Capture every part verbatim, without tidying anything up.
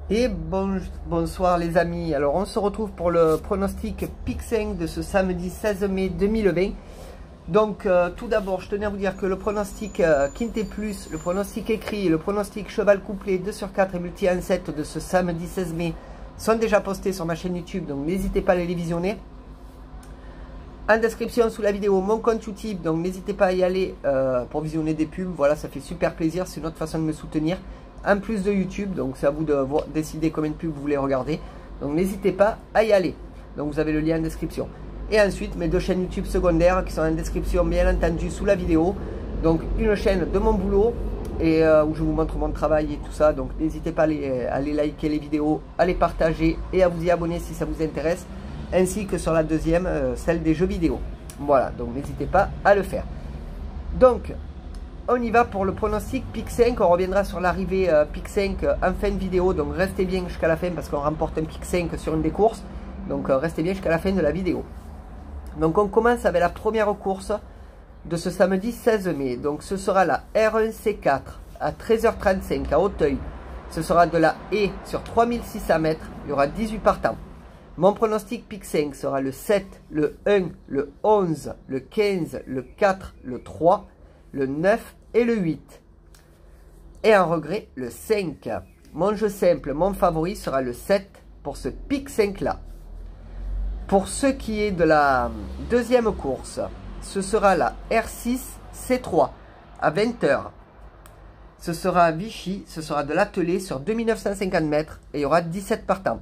Et bon, bonsoir les amis, alors on se retrouve pour le pronostic Pique cinq de ce samedi seize mai deux mille vingt. Donc euh, tout d'abord je tenais à vous dire que le pronostic euh, Quinté Plus, le pronostic écrit et le pronostic Cheval Couplé deux sur quatre et multi un sept de ce samedi seize mai sont déjà postés sur ma chaîne YouTube, donc n'hésitez pas à les visionner. En description sous la vidéo mon compte YouTube, donc n'hésitez pas à y aller euh, pour visionner des pubs, voilà, ça fait super plaisir, c'est une autre façon de me soutenir. En plus de YouTube, donc c'est à vous de voir, décider combien de pubs vous voulez regarder, donc n'hésitez pas à y aller, donc vous avez le lien en description. Et ensuite mes deux chaînes YouTube secondaires qui sont en description bien entendu sous la vidéo, donc une chaîne de mon boulot et euh, où je vous montre mon travail et tout ça, donc n'hésitez pas à aller, à aller liker les vidéos, à les partager et à vous y abonner si ça vous intéresse, ainsi que sur la deuxième, euh, celle des jeux vidéo. Voilà, donc n'hésitez pas à le faire. Donc on y va pour le pronostic Pique cinq, on reviendra sur l'arrivée euh, Pique cinq euh, en fin de vidéo, donc restez bien jusqu'à la fin parce qu'on remporte un Pique cinq sur une des courses, donc euh, restez bien jusqu'à la fin de la vidéo. Donc on commence avec la première course de ce samedi seize mai, donc ce sera la R un C quatre à treize heures trente-cinq à Auteuil, ce sera de la haie sur trois mille six cents mètres, il y aura dix-huit partants. Mon pronostic Pique cinq sera le sept, le un, le onze, le quinze, le quatre, le trois, le neuf et le huit. Et en regret, le cinq. Mon jeu simple, mon favori sera le sept pour ce Pique cinq là. Pour ce qui est de la deuxième course, ce sera la R six C trois à vingt heures. Ce sera à Vichy, ce sera de l'atelier sur deux mille neuf cent cinquante mètres et il y aura dix-sept partants.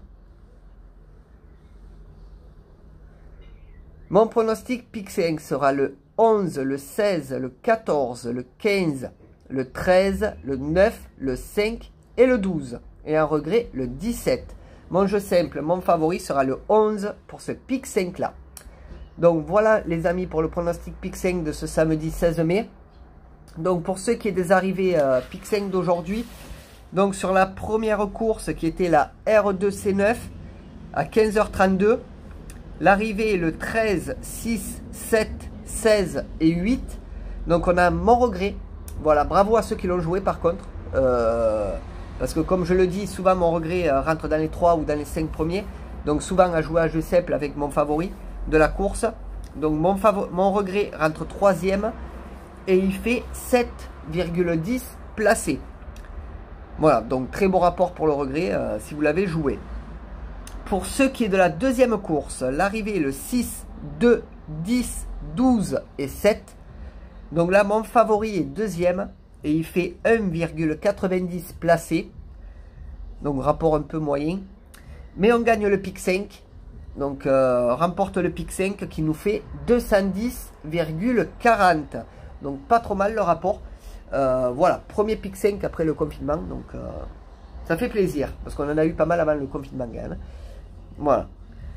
Mon pronostic Pique cinq sera le onze, le seize, le quatorze, le quinze, le treize, le neuf, le cinq et le douze. Et en regret, le dix-sept. Mon jeu simple, mon favori sera le onze pour ce Pique cinq là. Donc voilà les amis pour le pronostic Pique cinq de ce samedi seize mai. Donc pour ceux qui est des arrivées euh, Pique cinq d'aujourd'hui, donc sur la première course qui était la R deux C neuf à quinze heures trente-deux. L'arrivée est le treize, six, sept, seize et huit. Donc on a mon regret. Voilà, bravo à ceux qui l'ont joué par contre. Euh, parce que comme je le dis, souvent mon regret euh, rentre dans les trois ou dans les cinq premiers. Donc souvent à jouer à jeu simple avec mon favori de la course. Donc mon, mon regret rentre troisième. Et il fait sept virgule dix placé. Voilà, donc très beau rapport pour le regret euh, si vous l'avez joué. Pour ce qui est de la deuxième course, l'arrivée est le six, deux, dix, douze et sept. Donc là, mon favori est deuxième et il fait un virgule quatre-vingt-dix placé. Donc rapport un peu moyen. Mais on gagne le Pique cinq. Donc euh, remporte le Pique cinq qui nous fait deux cent dix virgule quarante. Donc pas trop mal le rapport. Euh, voilà, premier Pique cinq après le confinement. Donc euh, ça fait plaisir parce qu'on en a eu pas mal avant le confinement quand même. Voilà.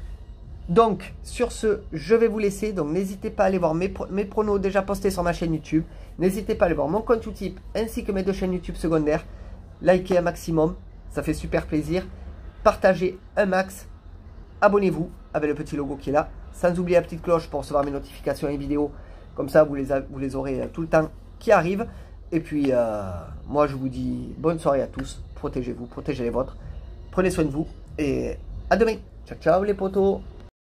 Donc, sur ce, je vais vous laisser. Donc, n'hésitez pas à aller voir mes, mes pronos déjà postés sur ma chaîne YouTube. N'hésitez pas à aller voir mon compte YouTube ainsi que mes deux chaînes YouTube secondaires. Likez un maximum, ça fait super plaisir. Partagez un max. Abonnez-vous avec le petit logo qui est là. Sans oublier la petite cloche pour recevoir mes notifications et vidéos. Comme ça, vous les, vous les aurez tout le temps qui arrive. Et puis, euh, moi, je vous dis bonne soirée à tous. Protégez-vous, protégez les vôtres. Prenez soin de vous et à demain. Ciao, ciao les potos.